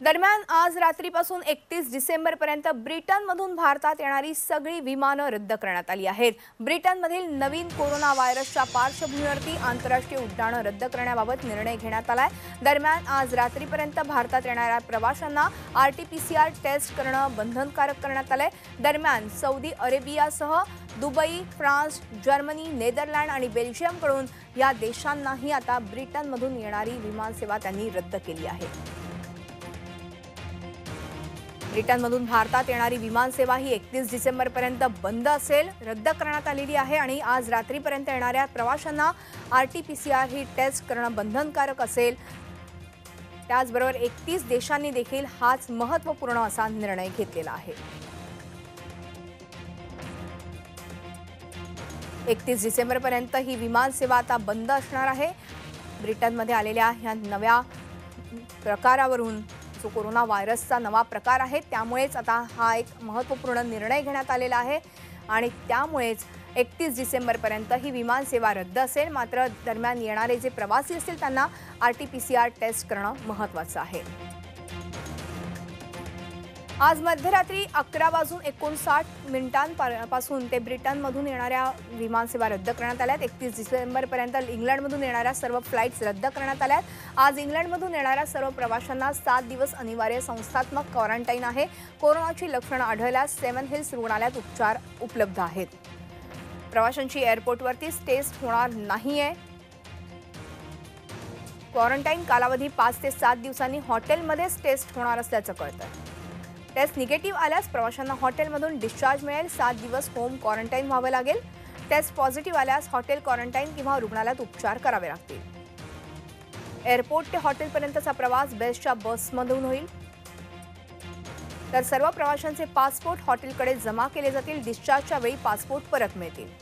दरम्यान आज रात्रीपासून 31 डिसेंबरपर्यंत ब्रिटनमधून भारतात येणारी सगळी विमानं रद्द करण्यात आली आहेत। ब्रिटनमधील नवीन कोरोना व्हायरसच्या पार्श्वभूमीवरती आंतरराष्ट्रीय उड्डाणं रद्द करण्याबाबत निर्णय घेण्यात आलाय। दरम्यान आज रात्रीपर्यंत भारतात येणाऱ्या प्रवाशांना RT-PCR टेस्ट करणं बंधनकारक करण्यात आलंय। दरम्यान सौदी अरेबियासह दुबई, फ्रान्स, जर्मनी, नेदरलँड आणि बेल्जियमकडून या देशांनाही आता ब्रिटनमधून येणारी विमानसेवा त्यांनी रद्द केली आहे। ब्रिटनमधून भारतात येणारी विमानसेवा ही 31 डिसेंबरपर्यंत बंद असेल, रद्द करण्यात आलेली आहे आणि आज रात्रीपर्यंत येणाऱ्या प्रवाशांना RT-PCR ही टेस्ट करणं बंधनकारक असेल। त्याचबरोबर 31 देशांनी देखील हाच महत्त्वपूर्ण असा निर्णय घेतलेला आहे। 31 डिसेंबरपर्यंत ही विमानसेवा आता बंद असणार आहे। ब्रिटनमध्ये आलेल्या ह्या नव्या प्रकारावरून जो कोरोना व्हायरसचा नवा प्रकार आहे त्यामुळेच आता हा एक महत्त्वपूर्ण निर्णय घेण्यात आलेला आहे आणि त्यामुळेच 31 डिसेंबरपर्यंत ही विमानसेवा रद्द असेल। मात्र दरम्यान येणारे जे प्रवासी असतील त्यांना RT-PCR टेस्ट करणं महत्त्वाचं आहे। आज मध्यरात्री 11:59 पासून ते ब्रिटनमधून येणाऱ्या विमानसेवा रद्द करण्यात आल्यात। 31 डिसेंबरपर्यंत इंग्लंडमधून येणाऱ्या सर्व फ्लाइट्स रद्द करण्यात आल्यात। आज इंग्लंडमधून येणाऱ्या सर्व प्रवाशांना 7 दिवस अनिवार्य संस्थात्मक क्वारंटाईन आहे। कोरोनाची लक्षणं आढळल्यास 7 हिल्स रुग्णालयात उपचार उपलब्ध आहेत। प्रवाशांची एअरपोर्टवरतीच टेस्ट होणार नाहीये। क्वारंटाईन कालावधी 5 ते 7 दिवसांनी हॉटेलमध्येच टेस्ट होणार असल्याचं कळतंय। टेस्ट निगेटिव्ह आल्यास प्रवाशांना हॉटेलमधून डिस्चार्ज मिळेल। 7 दिवस होम क्वारंटाईन व्हावं लागेल। टेस्ट पॉझिटिव्ह आल्यास हॉटेल क्वारंटाईन किंवा रुग्णालयात उपचार करावे लागतील। एअरपोर्ट ते हॉटेलपर्यंतचा प्रवास बेस्टच्या बसमधून होईल। तर सर्व प्रवाशांचे पासपोर्ट हॉटेलकडे जमा केले जातील। डिस्चार्जच्या वेळी पासपोर्ट परत मिळतील।